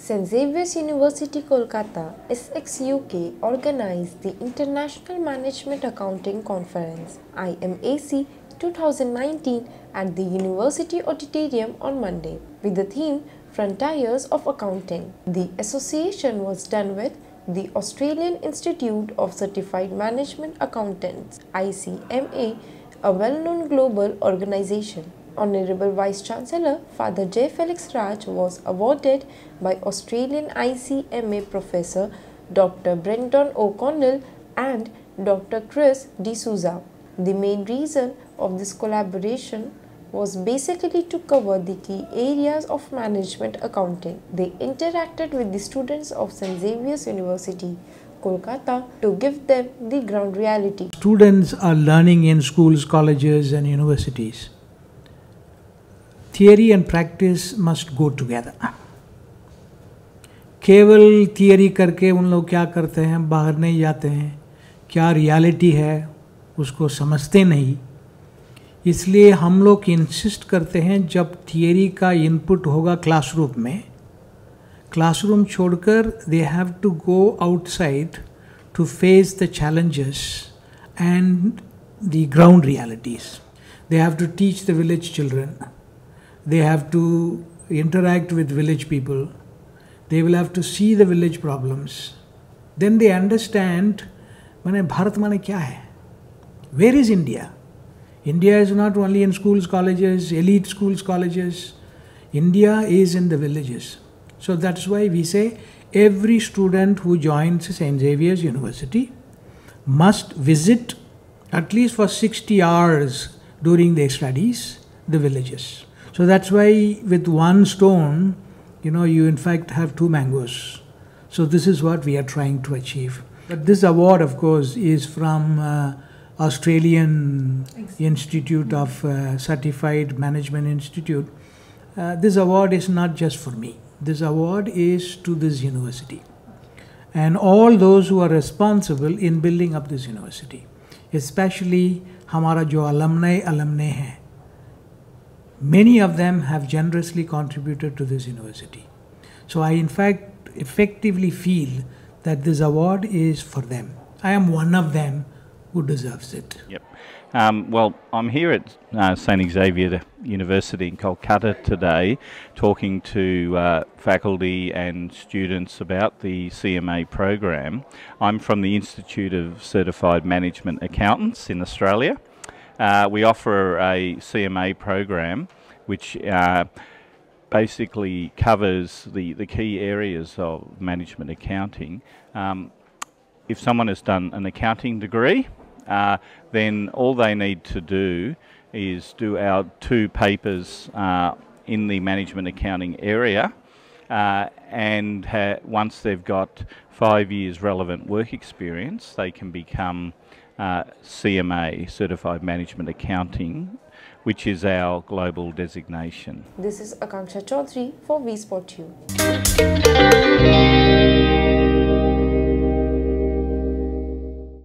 St. Xavier's University, Kolkata, SXUK organized the International Management Accounting Conference IMAC 2019 at the University Auditorium on Monday with the theme Frontiers of Accounting. The association was done with the Australian Institute of Certified Management Accountants ICMA, a well-known global organization. Honorable Vice-Chancellor Father J. Felix was awarded by Australian ICMA Professor Dr. Brendon O'Connell and Dr. Chris D'Souza. The main reason of this collaboration was basically to cover the key areas of management accounting. They interacted with the students of St. Xavier's University, Kolkata, to give them the ground reality. Students are learning in schools, colleges and universities. Theory and practice must go together. केवल theory करके उन लोग क्या करते हैं, बाहर नहीं जाते हैं, क्या रियलिटी है उसको समझते नहीं. इसलिए हम लोग इंसिस्ट करते हैं जब थियरी का इनपुट होगा क्लासरूम में, क्लासरूम छोड़कर they have to go outside to face the challenges and the ground realities. They have to teach the village children. They have to interact with village people. They will have to see the village problems. Then they understand, माने भारत माने क्या है? Where is India? India is not only in schools, colleges, elite schools, colleges. India is in the villages. So that's why we say every student who joins St. Xavier's University must visit at least for 60 hours during their studies the villages. So that's why with one stone, you in fact have two mangoes. So this is what we are trying to achieve. But this award, of course, is from Australian Institute of Certified Management Institute. This award is not just for me. This award is to this university and all those who are responsible in building up this university, especially हमारा जो alumni हैं. Many of them have generously contributed to this university. So I in fact effectively feel that this award is for them. I am one of them who deserves it. Yep. Well, I'm here at St. Xavier University in Kolkata today talking to faculty and students about the CMA program. I'm from the Institute of Certified Management Accountants in Australia. We offer a CMA program which basically covers the key areas of management accounting. If someone has done an accounting degree, then all they need to do is do our 2 papers in the management accounting area, and once they've got 5 years relevant work experience, they can become CMA, Certified Management Accounting, which is our global designation. This is Akanksha Chaudhary for wespotyou.